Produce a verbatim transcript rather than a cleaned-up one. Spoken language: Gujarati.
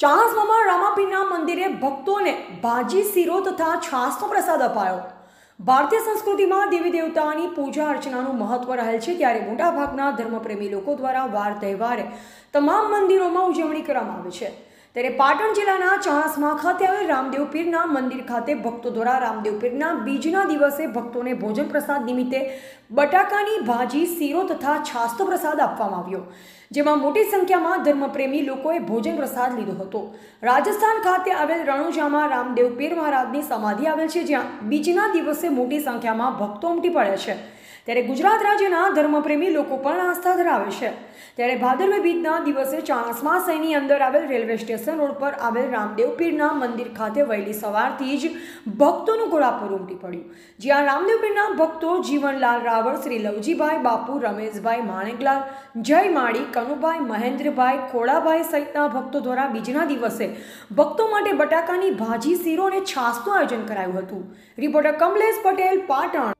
ચાણસ્મામાં રામાપીરના મંદિરે ભક્તોને ભાજી શીરો તથા છાશનો પ્રસાદ અપાયો। ભારતીય સંસ્કૃતિમાં દેવી દેવતાની પૂજા અર્ચનાનું મહત્વ રહેલ છે, ત્યારે મોટાભાગના ધર્મપ્રેમી લોકો દ્વારા વાર તહેવારે તમામ મંદિરોમાં ઉજવણી કરવામાં આવે છે। ત્યારે પાટણ જિલ્લાના ચાણસ્મા ખાતે આવેલ રામદેવ પીરના મંદિર ખાતે ભક્તો દ્વારા રામદેવ પીરના બીજના દિવસે ભક્તોને ભોજન પ્રસાદ નિમિત્તે બટાકાની ભાજી, શીરો તથા છાશનો પ્રસાદ આપવામાં આવ્યો, જેમાં મોટી સંખ્યામાં ધર્મપ્રેમી લોકોએ ભોજન પ્રસાદ લીધો હતો। રાજસ્થાન ખાતે આવેલ રણુજામાં રામદેવ પીર મહારાજની સમાધિ આવેલ છે, જ્યાં બીજના દિવસે મોટી સંખ્યામાં ભક્તો ઉમટી પડે છે। ત્યારે ગુજરાત રાજ્યના ધર્મપ્રેમી લોકો પણ આસ્થા ધરાવે છે। ત્યારે ભાદરવી બીજના દિવસે ચાણસ્મા શહેરની અંદર આવેલ રેલવે સ્ટેશન રોડ પર આવેલ રામદેવ પીરના મંદિર ખાતે વહેલી સવારથી જ ભક્તોનું ઘોડાપુર ઉમટી પડ્યું, જ્યાં રામદેવ પીરના ભક્તો જીવનલાલ રાવળ, શ્રી લવજીભાઈ બાપુ, રમેશભાઈ માણેકલાલ, જય માળી, કનુભાઈ, મહેન્દ્રભાઈ, ખોડાભાઈ સહિતના ભક્તો દ્વારા બીજના દિવસે ભક્તો માટે બટાકાની ભાજી, શીરો અને છાશનું આયોજન કરાયું હતું। રિપોર્ટર કમલેશ પટેલ, પાટણ।